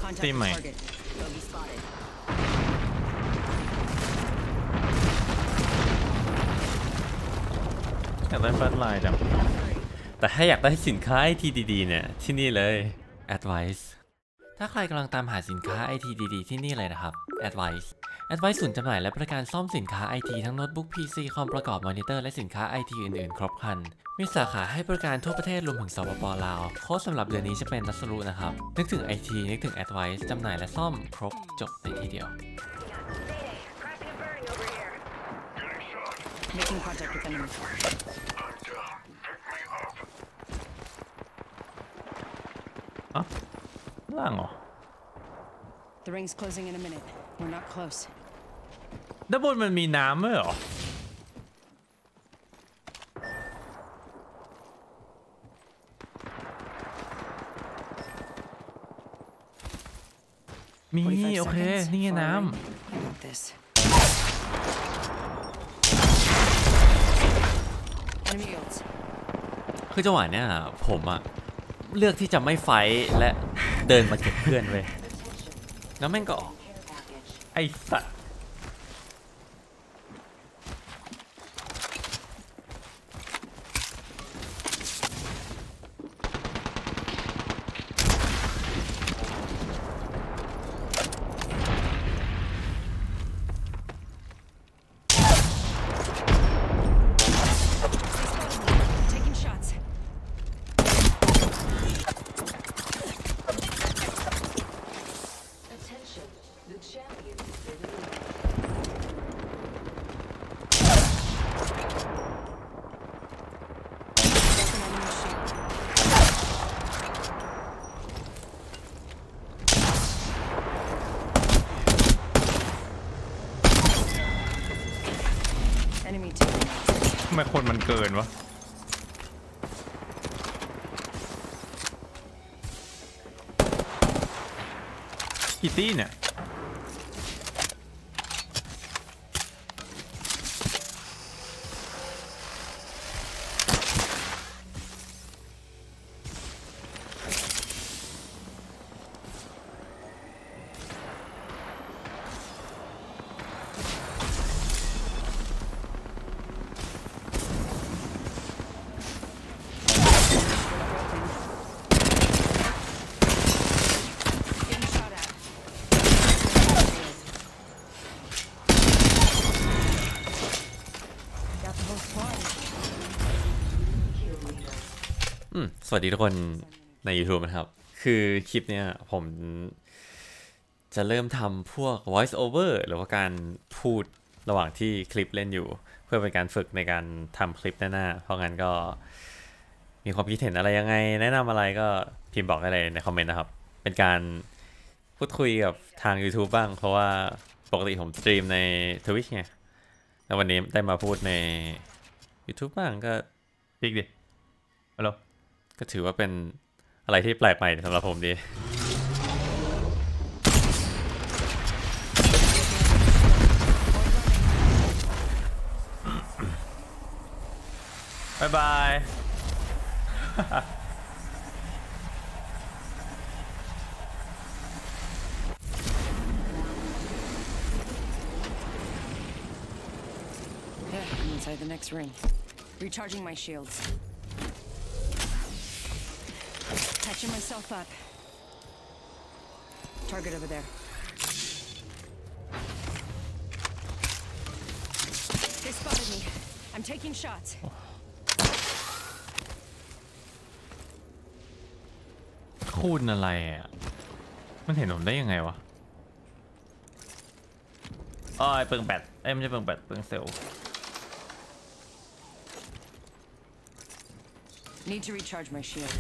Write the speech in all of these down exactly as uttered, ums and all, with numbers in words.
ตีใหม่อยากได้แฟลชไลน์จังแต่ถ้าอยากได้สินค้าไอทีดีๆเนี่ยที่นี่เลย Advice ถ้าใครกำลังตามหาสินค้าไอทีดีๆที่นี่เลยนะครับ Advice Advice ศูนย์จำหน่ายและบริการซ่อมสินค้า ไอ ที ทั้งโน้ตบุ๊ก พี ซี คอมประกอบมอนิเตอร์และสินค้า ไอ ที อื่นๆครบครันมีสาขาให้บริการทั่วประเทศรวมถึงสปป.ลาวโค้ดสำหรับเดือนนี้จะเป็นนัสรุนะครับนึกถึง ไอ ที นึกถึง Advice จำหน่ายและซ่อมครบจบในที่เดียว Making contact with enemy. อ๋อล่างเหรอ The ring's closing in a minute. We're not close. ด้านบนมันมีน้ำด้วยเหรอมีโอเคนี่ไงน้ำคือจังหวะเนี้ยผมอะเลือกที่จะไม่ไฟและเดินมาเก็บเพื่อนเว้ยแล้วแม่งก็ออกไอ้สัตว์ทำไมคนมันเกินวะกี่ตี้เนี่ยสวัสดีทุกคนใน YouTube นะครับคือคลิปเนี้ยผมจะเริ่มทำพวก voice over หรือว่าการพูดระหว่างที่คลิปเล่นอยู่เพื่อเป็นการฝึกในการทำคลิปหน้าๆเพราะงั้นก็มีความคิดเห็นอะไรยังไงแนะนำอะไรก็พิมพ์บอกได้เลยในคอมเมนต์นะครับเป็นการพูดคุยกับทาง YouTube บ้างเพราะว่าปกติผมสตรีมใน Twitch ไงแล้ววันนี้ได้มาพูดใน YouTube บ้างก็ปิ๊กดิฮัลโหลก็ถือว่าเป็นอะไรที่แปลกใหม่สำหรับผมดีบายบาย Yeah, I'm inside the next ring. Recharging my shields. Catching myself up. Target over there. They spotted me. I'm taking shots. คูณอะไรอ่ะมันเห็นผมได้ยังไงวะอ๋อไอเปิงแบตไอ้ไม่ใช่เปิงแบตเปิงเซลล์ Need to recharge my shields.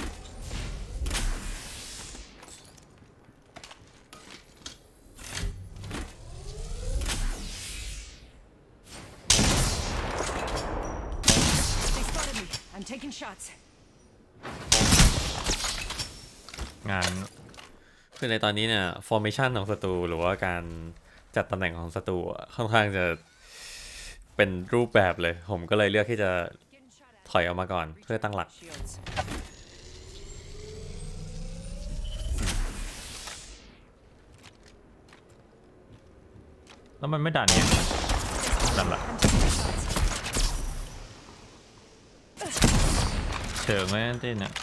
I'm taking shots. งานคือในตอนนี้เนี่ย formation ของศัตรูหรือว่าการจัดตำแหน่งของศัตรูค่อนข้างจะเป็นรูปแบบเลยผมก็เลยเลือกที่จะถอยออกมาก่อนเพื่อตั้งหลักแล้วมันไม่ดันเนี่ยดันละเฉิงไหมเต้นเนี่ย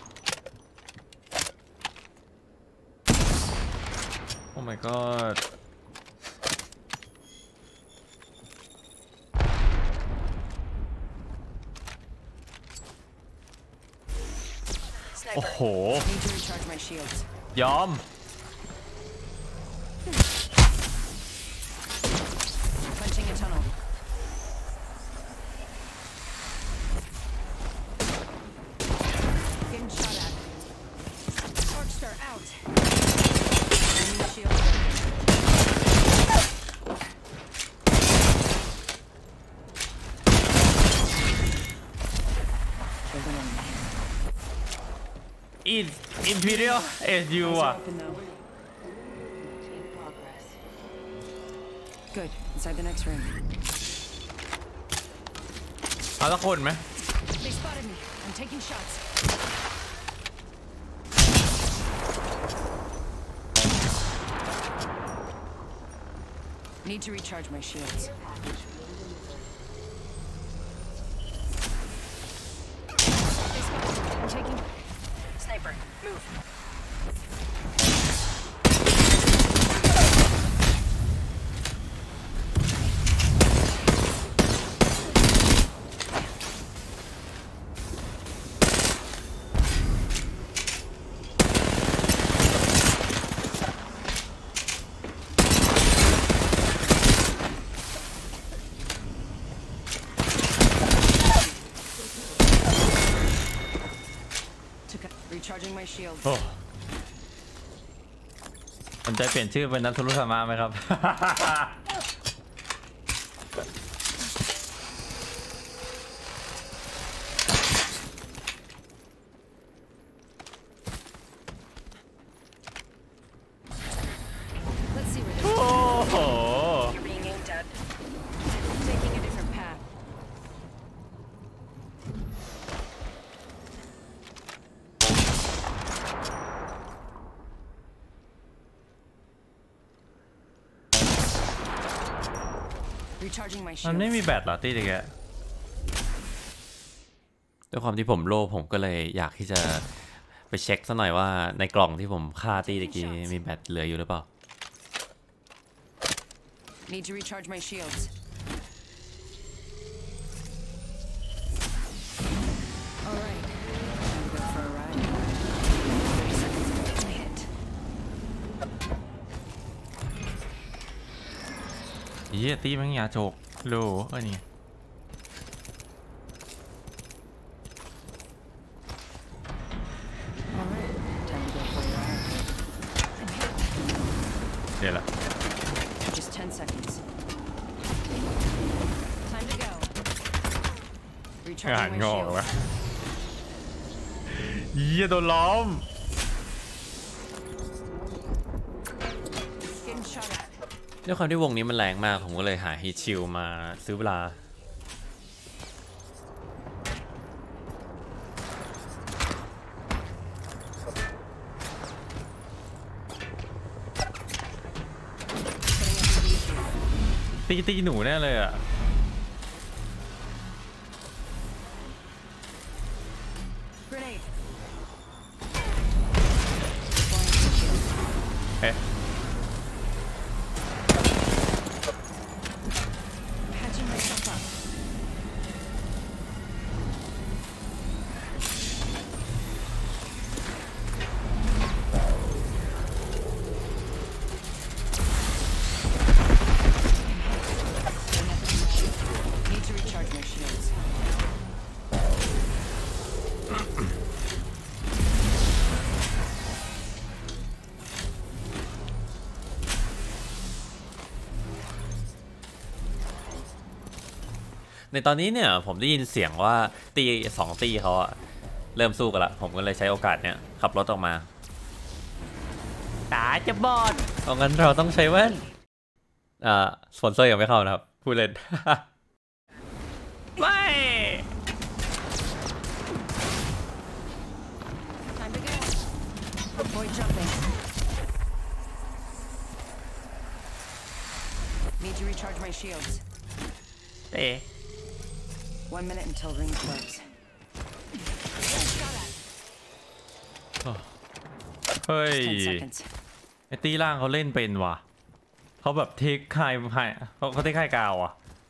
โอ้ my god โอ้โห Need to recharge my shields. ยอม Punching a tunnel. Getting shot at. Torch star out. Enemy shield broken. Killed an enemy. อินอิมพีเรียลเอสยู Eyes อ่ะ are open though. Good. Inside the next ring. เอาละคนไหม They spotted me. I'm taking shots. Need to recharge my shields. They spotted me. I'm taking. Sniper, move. Took a- Recharging my shields. โอ้สนใจเปลี่ยนชื่อเป็นนัทธุรุธรรมะไหมครับ Let's see where โอ้ they're โห You're being aimed at. Taking a different path. 'Recharging my มันไม่ shields. มีแบตเหรอตีเด็กแกด้วยความที่ผมโลภผมก็เลยอยากที่จะไปเช็คซะหน่อยว่าในกล่องที่ผมฆ่าตีตะกี้มีแบตเหลืออยู่หรือเปล่า Need to recharge my shields. All right. Time to go for a ride. thirty seconds. Made it. เยี่ยตีมันยาโจกโลเอ้ยนี่ All right. Time to go for a ride. I'm hit. เดี๋ยวละ Just ten seconds. Time to go. งาน Recharging ง my อกวะ shields. เยี่ยโดนล้อม Getting shot at. ด้วยความที่วงนี้มันแรงมากผมก็เลยหาฮีทชิลมาซื้อเวลาตีตีหนูแน่เลยอ่ะ Grenade. Deploying my shield. เอ๊ะ Patching myself up. Need to recharge my shields. ในตอนนี้เนี่ยผมได้ยินเสียงว่าตีสองตีเขาอะเริ่มสู้กันละผมก็เลยใช้โอกาสเนี่ยขับรถออกมาตาจะบอดเพราะงั้นเราต้องใช้แว่นอ่าสปอนเซอร์ยังไม่เข้านะครับพูดเล่นไม่ Time to go. Avoid jumping. Need to Recharge my shields. เอ๊ะ One minute until ring close. เฮ้ย Ten seconds. ไอตีล่างเขาเล่นเป็นว่ะเขาแบบเทคไฮไฮเขาเขาเทคไฮกาวอ่ะ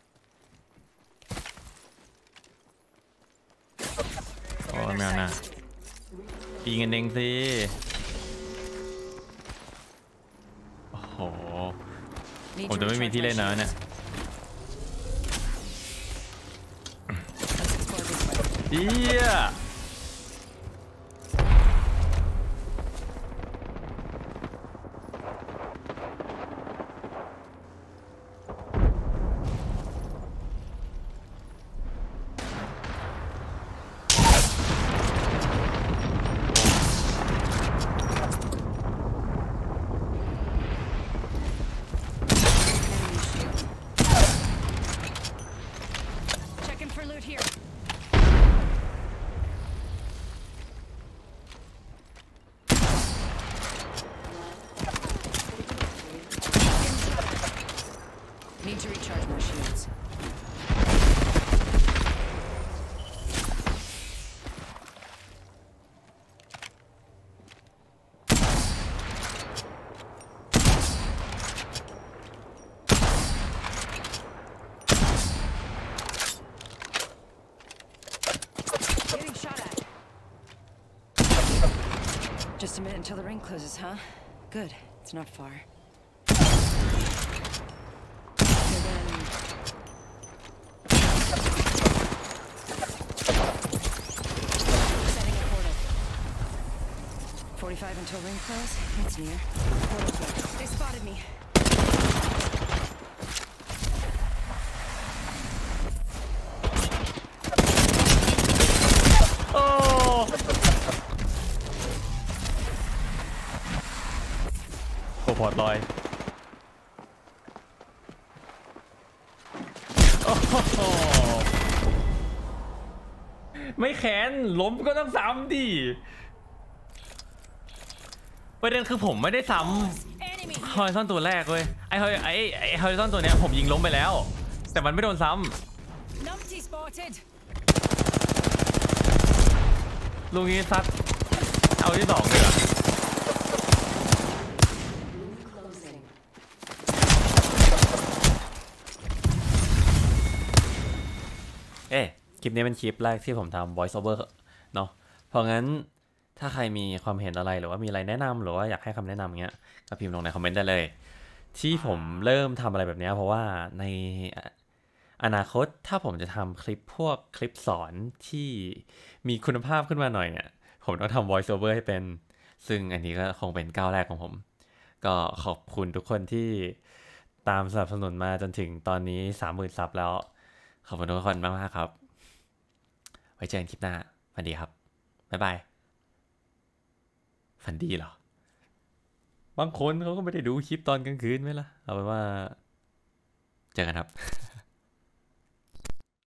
โอ้แมวนะยิงกันเองสิโอ้โห Need ผม to จะไม่มี recharge ที่ my เล่นนะเนี่ย shields. Let's explore this way. เฮีย Checking for loot here. Need to recharge my shields. Getting shot at. Just a minute until the ring closes, huh? Good. It's not far. Okay, then. Setting a portal. forty-five until ring close. It's near. Portal's there. They spotted me. โอ้โหพอร์ตลอยโอ้โหไม่แค้นล้มก็ต้องซ้ำดิประเด็นคือผมไม่ได้ซ้ำฮอริซอนตัวแรกเว้ยไอฮอไอไอฮอริซอนตัวเนี้ยผมยิงล้มไปแล้ว แต่มันไม่โดนซ้ Numpty spotted. ำลูกนี้ซัดเอาที่สองเลยเหรอเอ๊ะคลิปนี้เป็นคลิปแรกที่ผมทำ voice over เนาะเพราะงั้นถ้าใครมีความเห็นอะไรหรือว่ามีอะไรแนะนำหรือว่าอยากให้คำแนะนำเงี้ยก็พิมพ์ลงในคอมเมนต์ได้เลย ที่ผมเริ่มทำอะไรแบบเนี้ยเพราะว่าในอนาคตถ้าผมจะทำคลิปพวกคลิปสอนที่มีคุณภาพขึ้นมาหน่อยเนี่ยผมต้องทำ voice over ให้เป็นซึ่งอันนี้ก็คงเป็นก้าวแรกของผม ก็ขอบคุณทุกคนที่ตามสนับสนุนมาจนถึงตอนนี้ สามหมื่น ซับแล้ว ขอบคุณทุกคนมากๆครับ ไว้เจอกันคลิปหน้าฝันดีครับ บ๊ายบาย ฝันดีเหรอ บางคนเขาก็ไม่ได้ดูคลิปตอนกลางคืนไหมล่ะ เอาเป็นว่า เจอกันครับ